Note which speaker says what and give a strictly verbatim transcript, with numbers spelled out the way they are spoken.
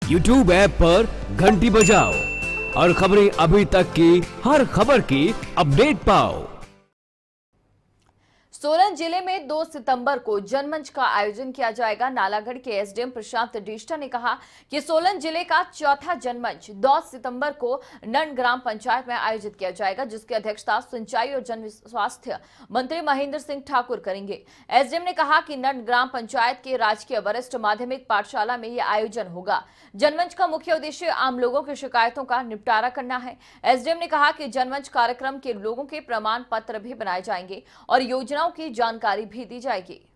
Speaker 1: YouTube app पर घंटी बजाओ और खबरें अभी तक की हर खबर की अपडेट पाओ।
Speaker 2: सोलन जिले में दो सितंबर को जनमंच का आयोजन किया जाएगा। नालागढ़ के एसडीएम प्रशांत डिष्टा ने कहा कि सोलन जिले का चौथा जनमंच दो सितंबर को नंड ग्राम पंचायत में आयोजित किया जाएगा, जिसकी अध्यक्षता सिंचाई और जन स्वास्थ्य मंत्री महेंद्र सिंह ठाकुर करेंगे। एसडीएम ने कहा कि नंड ग्राम पंचायत के राजकीय वरिष्ठ माध्यमिक पाठशाला में यह आयोजन होगा। जनमंच का मुख्य उद्देश्य आम लोगों की शिकायतों का निपटारा करना है। एसडीएम ने कहा कि जनमंच कार्यक्रम के लोगों के प्रमाण पत्र भी बनाए जाएंगे और योजनाओं की जानकारी भी दी जाएगी।